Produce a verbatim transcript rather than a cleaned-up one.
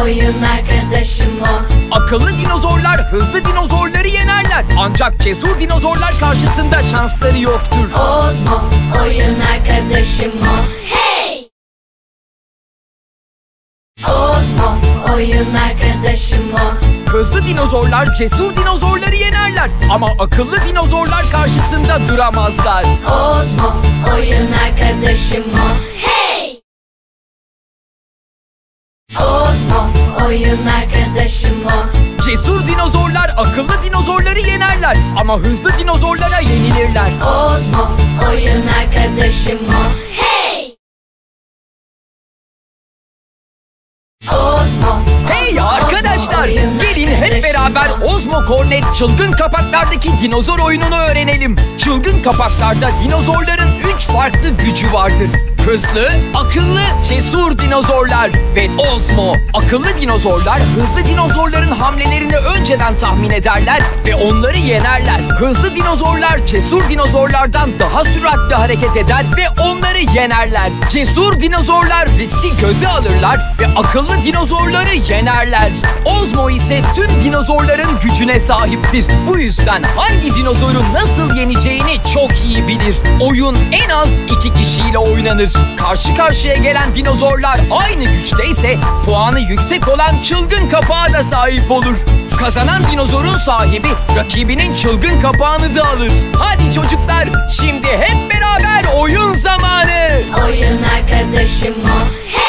oyun arkadaşım o. Akıllı dinozorlar hızlı dinozorları yenerler. Ancak cesur dinozorlar karşısında şansları yoktur. Ozmo oyun arkadaşım o. Hey! Ozmo oyun arkadaşım o. Hızlı dinozorlar cesur dinozorları yenerler. Ama akıllı dinozorlar karşısında duramazlar. Ozmo oyun arkadaşım o. Hey! Ozmo oyun arkadaşım o. Cesur dinozorlar akıllı dinozorları yenerler. Ama hızlı dinozorlara yenilirler. Ozmo oyun arkadaşım o. Hey! Ozmo. Hey arkadaşlar, gelin hep beraber Ozmo Cornet çılgın kapaklardaki dinozor oyununu öğrenelim. Çılgın kapaklarda dinozorların üç farklı gücü vardır. Hızlı, akıllı, cesur dinozorlar ve Ozmo. Akıllı dinozorlar hızlı dinozorların hamlelerini önceden tahmin ederler ve onları yenerler. Hızlı dinozorlar cesur dinozorlardan daha süratli hareket eder ve onları yenerler. Cesur dinozorlar riski göze alırlar ve akıllı dinozorları yenerler. Ozmo ise tüm dinozorların gücüne sahiptir. Bu yüzden hangi dinozoru nasıl yeneceğini çok iyi bilir. Oyun en az iki kişiyle oynanır. Karşı karşıya gelen dinozorlar aynı güçteyse puanı yüksek olan çılgın kapağa da sahip olur. Kazanan dinozorun sahibi rakibinin çılgın kapağını da alır. Hadi çocuklar, şimdi hep beraber oyun zamanı. Oyun arkadaşım o. Hey!